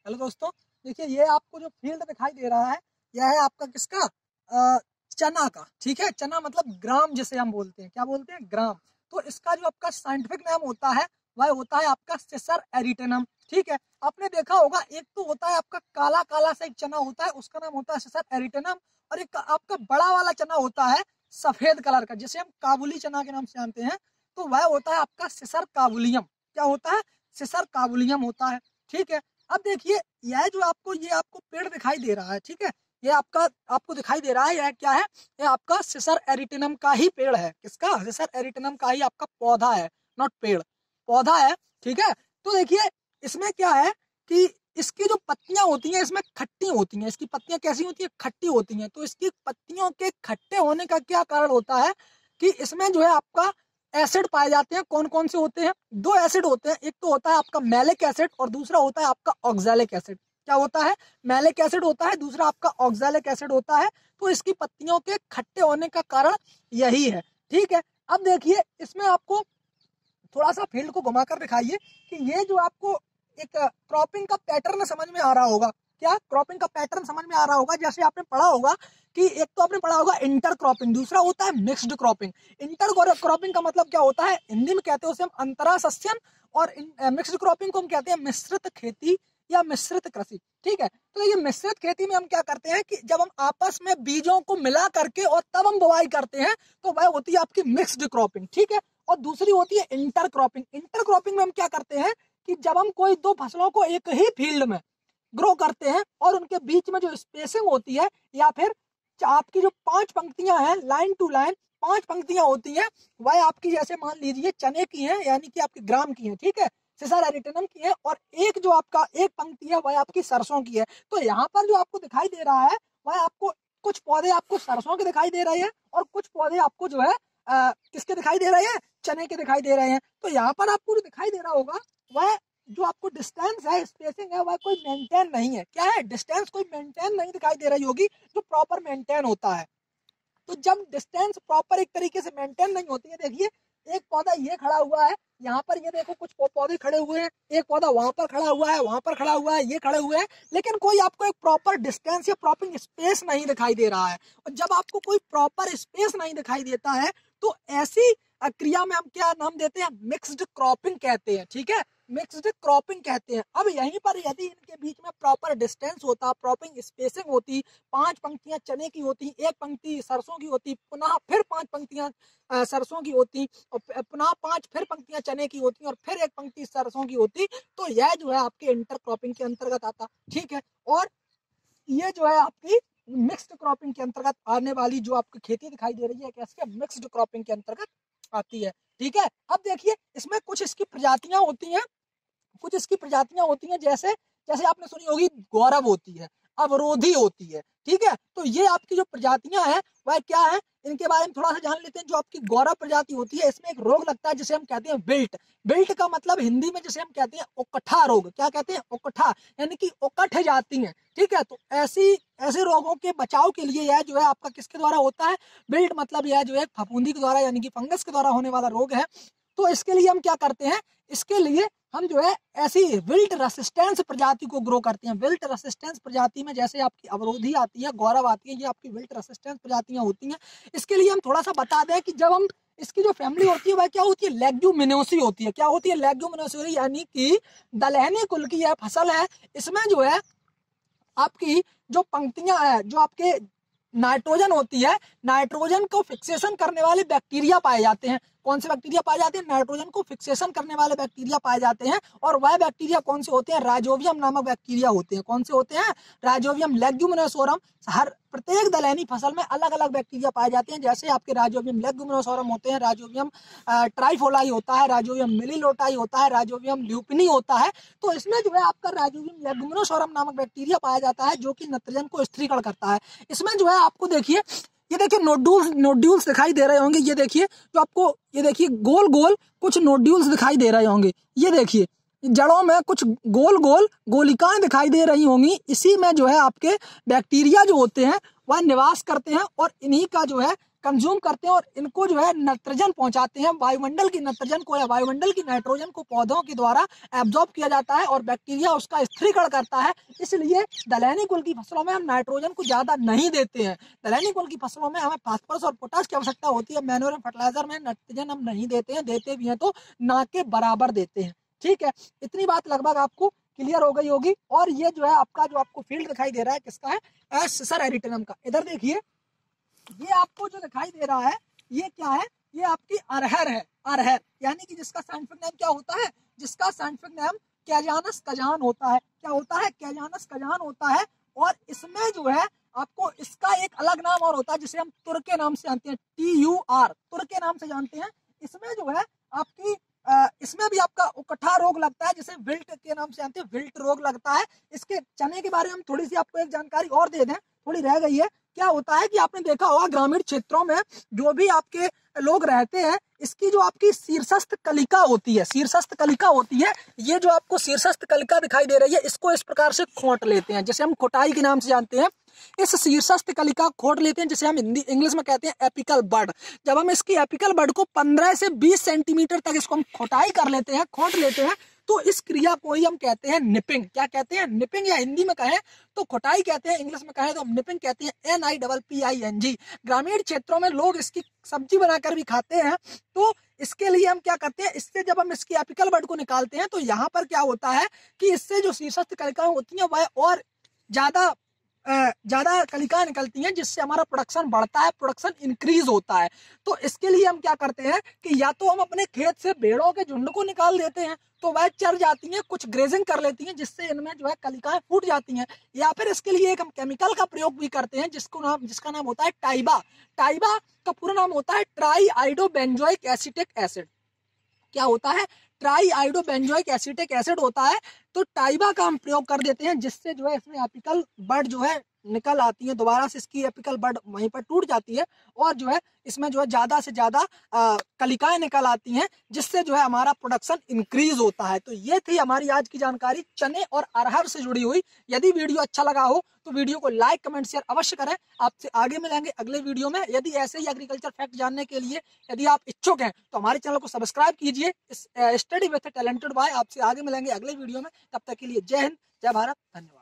Hello दोस्तों, देखिए ये आपको जो फील्ड दिखाई दे रहा है यह है आपका किसका चना का। ठीक है, चना मतलब ग्राम जिसे हम बोलते हैं, क्या बोलते हैं, ग्राम। तो इसका जो आपका साइंटिफिक नाम होता है वह होता है आपका सिसर एरिटेनम। ठीक है, आपने देखा होगा एक तो होता है आपका काला काला सा एक चना होता है, उसका नाम होता है सिसर एरिटेनम, और एक आपका बड़ा वाला चना होता है सफेद कलर का जिसे हम काबुली चना के नाम से जानते हैं, तो वह होता है आपका सिसर काबुलियम। क्या होता है, सिसर काबुलियम होता है। ठीक है, अब देखिए यह जो आपको पेड़ दिखाई दे रहा है, ठीक है, ये आपको दिखाई दे रहा है, यह क्या है, ये आपका सिसर एरिटेनम का ही पेड़ है। किसका, सिसर एरिटेनम का ही आपका पौधा है, नॉट पेड़, पौधा है। ठीक है, तो देखिए इसमें क्या है कि इसकी जो पत्तियां होती हैं इसमें खट्टी होती हैं। इसकी पत्तियां कैसी होती हैं, खट्टी होती हैं। तो इसकी पत्तियों के खट्टे होने का क्या कारण होता है कि इसमें जो है आपका एसिड पाए जाते हैं। कौन कौन से होते हैं, दो एसिड होते हैं, एक तो होता है आपका मैलिक एसिड और दूसरा होता है आपका ऑक्सैलिक एसिड। क्या होता है, मैलिक एसिड होता है, दूसरा आपका ऑक्सैलिक एसिड होता है। तो इसकी पत्तियों के खट्टे होने का कारण यही है। ठीक है, अब देखिए इसमें आपको थोड़ा सा फील्ड को घुमाकर दिखाइए कि ये जो आपको एक क्रॉपिंग का पैटर्न समझ में आ रहा होगा। क्या क्रॉपिंग का पैटर्न समझ में आ रहा होगा, जैसे आपने पढ़ा होगा कि एक तो आपने पढ़ा होगा इंटर क्रॉपिंग, दूसरा होता है मिक्स्ड क्रॉपिंग। इंटर क्रॉपिंग का मतलब क्या होता है, हिंदी में कहते हैं उसे हम अंतरा सस्यन, और मिक्स्ड क्रॉपिंग को हम कहते हैं मिश्रित खेती या मिश्रित कृषि। ठीक है, तो ये मिश्रित खेती में हम क्या करते हैं कि जब हम आपस में बीजों को मिला करके और तब हम बुवाई करते हैं तो वह होती है आपकी मिक्स्ड क्रॉपिंग। ठीक है, और दूसरी होती है इंटर क्रॉपिंग। इंटर क्रॉपिंग में हम क्या करते हैं कि जब हम कोई दो फसलों को एक ही फील्ड में ग्रो करते हैं और उनके बीच में जो स्पेसिंग होती है, या फिर आपकी जो 5 पंक्तियां हैं लाइन टू लाइन 5 पंक्तियां होती हैं, वह आपकी जैसे मान लीजिए चने की हैं, यानी कि आपकी ग्राम की हैं। ठीक है, सिसर एरिटेनम की है, और एक जो आपका एक पंक्ति है वह आपकी सरसों की है। तो यहाँ पर जो आपको दिखाई दे रहा है वह आपको कुछ पौधे आपको सरसों के दिखाई दे रहे हैं और कुछ पौधे आपको जो है किसके दिखाई दे रहे हैं, चने के दिखाई दे रहे हैं। तो यहाँ पर आपको जो दिखाई दे रहा होगा वह जो आपको डिस्टेंस है, स्पेसिंग है, वह कोई मेंटेन नहीं है। क्या है, डिस्टेंस कोई मेंटेन नहीं दिखाई दे रही होगी जो प्रॉपर मेंटेन होता है। तो जब डिस्टेंस प्रॉपर एक तरीके से मेंटेन नहीं होती है, देखिए एक पौधा ये खड़ा हुआ है, यहाँ पर ये देखो कुछ पौधे खड़े हुए हैं, एक पौधा वहां पर खड़ा हुआ है, वहां पर खड़ा हुआ है, ये खड़े हुए हैं, लेकिन कोई आपको एक प्रॉपर डिस्टेंस या प्रॉपर स्पेस नहीं दिखाई दे रहा है। और जब आपको कोई प्रॉपर स्पेस नहीं दिखाई देता है तो ऐसी क्रिया में हम क्या नाम देते हैं, मिक्स्ड क्रॉपिंग कहते हैं। ठीक है, मिक्स्ड क्रॉपिंग कहते हैं। अब यहीं पर यदि इनके बीच में प्रॉपर डिस्टेंस होता, प्रॉपर स्पेसिंग होती, 5 पंक्तियां चने की होती, एक पंक्ति सरसों की होती, पुनः फिर 5 पंक्तियां सरसों की होती, और पुनः 5 फिर पंक्तियां चने की होती और फिर एक पंक्ति सरसों की होती, तो यह जो है आपके इंटर क्रॉपिंग के अंतर्गत आता। ठीक है, और ये जो है आपकी मिक्स्ड क्रॉपिंग के अंतर्गत आने वाली जो आपकी खेती दिखाई दे रही है, कैसे मिक्स्ड क्रॉपिंग के अंतर्गत आती है। ठीक है, अब देखिए इसमें कुछ इसकी प्रजातियां होती हैं, कुछ इसकी प्रजातियां होती हैं, जैसे जैसे आपने सुनी होगी गौरव होती है, अवरोधी होती है। ठीक है, तो ये आपकी जो प्रजातियां हैं वह क्या है, इनके बारे में थोड़ा सा जान लेते हैं। जो आपकी गौरव प्रजाति होती है इसमें एक रोग लगता है जिसे हम कहते हैं विल्ट। विल्ट का मतलब हिंदी में जिसे हम कहते हैं उकठा रोग। क्या कहते हैं, उकठा, यानी कि उकठ जाती है। ठीक है, तो ऐसे रोगों के बचाव के लिए यह जो है आपका किसके द्वारा होता है, विल्ट मतलब यह जो है फफूंदी के द्वारा यानी कि फंगस के द्वारा होने वाला रोग है। तो इसके लिए हम क्या करते हैं, इसके लिए हम जो है ऐसी विल्ट रेसिस्टेंस प्रजाति को ग्रो करते हैं। विल्ट रेसिस्टेंस प्रजाति में जैसे आपकी अवरोधी आती है, गौरव आती है, ये आपकी विल्ट रेसिस्टेंस प्रजातियां होती हैं। इसके लिए हम थोड़ा सा बता दें कि जब हम इसकी जो फैमिली होती है वह क्या होती है, लेग्यूमिनोसी होती है। क्या होती है, लेग्यूमिनोसी, यानी कि दलहनी कुल की यह फसल है। इसमें जो है आपकी जो पंक्तियां है, जो आपके नाइट्रोजन होती है, नाइट्रोजन को फिक्सेशन करने वाले बैक्टीरिया पाए जाते हैं। कौन से बैक्टीरिया पाए जाते हैं, नाइट्रोजन को फिक्सेशन करने वाले बैक्टीरिया पाए जाते हैं। और वह बैक्टीरिया कौन से होते हैं, राइजोबियम नामक बैक्टीरिया होते हैं। कौन से होते हैं, राइजोबियम, लेग्यूमिनोसोरम। हर प्रत्येक दलहनी फसल में अलग अलग बैक्टीरिया पाए जाते हैं, जैसे आपके राइजोबियम लेग्यूमिनोसोरम होते हैं, राइजोबियम ट्राइफोलाई होता है, राइजोबियम मिलीलोटाई होता है, राइजोबियम ल्यूपिनी होता है। तो इसमें जो है आपका राइजोबियम लेग्यूमिनोसोरम नामक बैक्टीरिया पाया जाता है जो कि नाइट्रोजन को स्थिरीकरण करता है। इसमें जो है आपको देखिए, ये देखिए नोड्यूल्स दिखाई दे रहे होंगे। ये देखिए जो आपको, ये देखिए गोल गोल कुछ नोड्यूल्स दिखाई दे रहे होंगे। ये देखिए जड़ों में कुछ गोल गोल गोलिकाएं दिखाई दे रही होंगी। इसी में जो है आपके बैक्टीरिया जो होते हैं वह निवास करते हैं और इन्हीं का जो है कंज्यूम करते हैं और इनको जो है नाइट्रोजन पहुंचाते हैं, वायुमंडल की नाइट्रोजन को या वायुमंडल की नाइट्रोजन को पौधों के द्वारा एब्जॉर्ब किया जाता है और बैक्टीरिया उसका स्थिरीकरण करता है। इसलिए दलहनी कुल की फसलों में हम नाइट्रोजन को ज्यादा नहीं देते हैं। दलहनी कुल की फसलों में हमें फास्फोरस और पोटाश की आवश्यकता होती है, मैन्योर फर्टिलाइजर में नाइट्रोजन हम नहीं देते हैं, देते भी हैं तो ना के बराबर देते हैं। ठीक है, इतनी बात लगभग आपको क्लियर हो गई होगी। और ये जो है आपका जो आपको फील्ड दिखाई दे रहा है किसका है, सिसर एरिटेनम का। इधर देखिए, ये आपको जो दिखाई दे रहा है ये क्या है, ये आपकी अरहर है। अरहर यानी कि जिसका साइंटिफिक नेम क्या होता है, जिसका साइंटिफिक नेम कैजानस कजान होता है। क्या होता है, कैजानस कजान होता है। और इसमें जो है आपको इसका एक अलग नाम और होता है जिसे हम तुर के नाम से जानते हैं, TUR, तुर के नाम से जानते हैं। इसमें जो है आपकी इसमें भी आपका उकठा रोग लगता है जिसे विल्ट के नाम से जानते हैं, विल्ट रोग लगता है। इसके चने के बारे में हम थोड़ी सी आपको एक जानकारी और दे दें, थोड़ी रह गई है। क्या होता है कि आपने देखा होगा ग्रामीण क्षेत्रों में जो भी आपके लोग रहते हैं, इसकी जो आपकी शीर्षस्थ कलिका होती है, शीर्षस्थ कलिका होती है, ये जो आपको शीर्षस्थ कलिका दिखाई दे रही है, इसको इस प्रकार से खोंट लेते हैं, जैसे हम खोटाई के नाम से जानते हैं। इस शीर्षस्थ कलिका खोट लेते हैं, जिसे हम हिंदी इंग्लिश में कहते हैं एपिकल बड। जब हम इसकी एपिकल बड को 15 से 20 सेंटीमीटर तक इसको हम खोटाई कर लेते हैं, खोट लेते हैं, तो इस क्रिया को ही हम कहते हैं निपिंग। क्या कहते हैं, निपिंग। या हिंदी में कहें तो खोटाई कहते हैं, इंग्लिश में कहें तो हम निपिंग कहते हैं, NIPPING। ग्रामीण क्षेत्रों में लोग इसकी सब्जी बनाकर भी खाते हैं। तो इसके लिए हम क्या करते हैं, इससे जब हम इसकी एपिकल बड को निकालते हैं तो यहाँ पर क्या होता है कि इससे जो शीर्षस्थ कलिकाएं होती हैं वह और ज्यादा कलिकाएं निकलती हैं, जिससे हमारा प्रोडक्शन बढ़ता है, प्रोडक्शन इंक्रीज होता है। तो इसके लिए हम क्या करते हैं कि या तो हम अपने खेत से भेड़ों के झुंड को निकाल देते हैं तो वह चर जाती हैं, कुछ ग्रेजिंग कर लेती हैं जिससे इनमें जो है कलिकाएं फूट जाती हैं, या फिर इसके लिए एक हम केमिकल का प्रयोग भी करते हैं जिसका नाम होता है टाइबा। टाइबा का पूरा नाम होता है tri iodo benzoic acetic acid. क्या होता है, tri iodo benzoic acetic acid होता है। तो टाइबा का हम प्रयोग कर देते हैं, जिससे जो है इसमें एपिकल बड जो है निकल आती है, दोबारा से इसकी एपिकल बड वहीं पर टूट जाती है और जो है इसमें जो है ज्यादा से ज्यादा कलिकाएं निकल आती हैं, जिससे जो है हमारा प्रोडक्शन इंक्रीज होता है। तो ये थी हमारी आज की जानकारी चने और अरहर से जुड़ी हुई। यदि वीडियो अच्छा लगा हो तो वीडियो को लाइक कमेंट शेयर अवश्य करें। आपसे आगे मिलेंगे अगले वीडियो में। यदि ऐसे ही एग्रीकल्चर फैक्ट जानने के लिए यदि आप इच्छुक हैं तो हमारे चैनल को सब्सक्राइब कीजिए। Study with talented boy. आपसे आगे मिलेंगे अगले वीडियो में, तब तक के लिए जय हिंद, जय भारत, धन्यवाद।